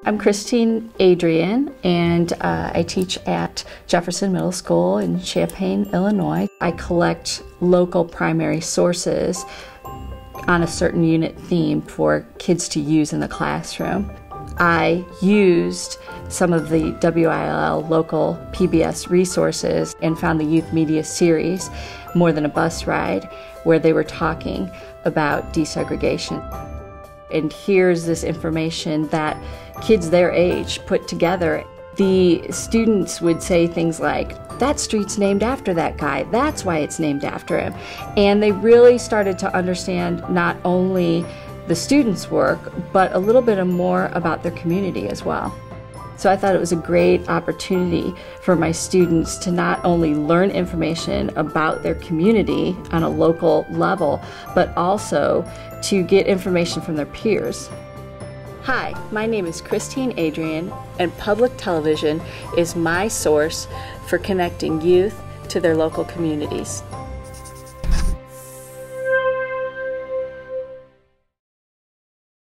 I'm Christine Adrian, and I teach at Jefferson Middle School in Champaign, Illinois. I collect local primary sources on a certain unit theme for kids to use in the classroom. I used some of the WILL local PBS resources and found the Youth Media series, More Than a Bus Ride, where they were talking about desegregation. And here's this information that kids their age put together. The students would say things like, "That street's named after that guy, that's why it's named after him." And they really started to understand not only the students' work, but a little bit more about their community as well. So I thought it was a great opportunity for my students to not only learn information about their community on a local level, but also to get information from their peers. Hi, my name is Christine Adrian, and public television is my source for connecting youth to their local communities.